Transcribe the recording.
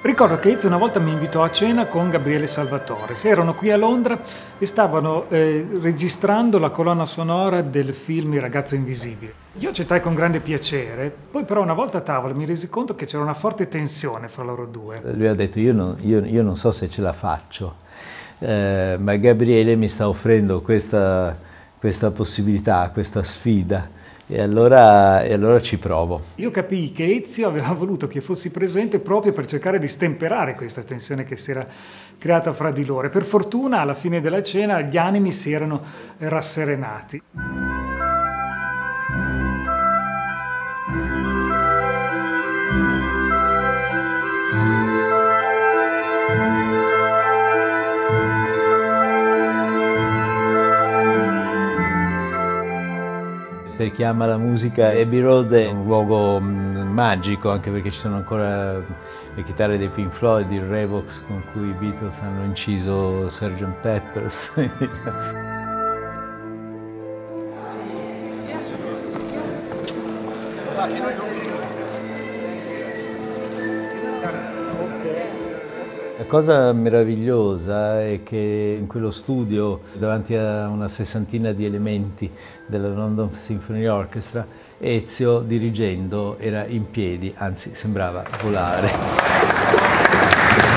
Ricordo che Ezio una volta mi invitò a cena con Gabriele Salvatore. Erano qui a Londra e stavano registrando la colonna sonora del film Il ragazzo invisibile. Io accettai con grande piacere, poi però una volta a tavola mi resi conto che c'era una forte tensione fra loro due. Lui ha detto io non so se ce la faccio, ma Gabriele mi sta offrendo questa possibilità, questa sfida. E allora ci provo. Io capii che Ezio aveva voluto che fossi presente proprio per cercare di stemperare questa tensione che si era creata fra di loro. E per fortuna, alla fine della cena, gli animi si erano rasserenati. Per chi ama la musica, Abbey Road è un luogo magico, anche perché ci sono ancora le chitarre dei Pink Floyd, il Revox con cui i Beatles hanno inciso Sgt. Pepper's. La cosa meravigliosa è che in quello studio, davanti a una sessantina di elementi della London Symphony Orchestra, Ezio, dirigendo, era in piedi, anzi sembrava volare.